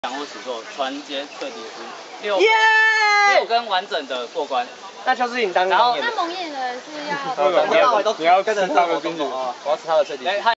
仰卧起坐，传接脆底丝，6根完整的过关。 那就是你当然后那蒙眼的是要， 你要跟着他的冰淇淋， 我要吃他的脆底丝。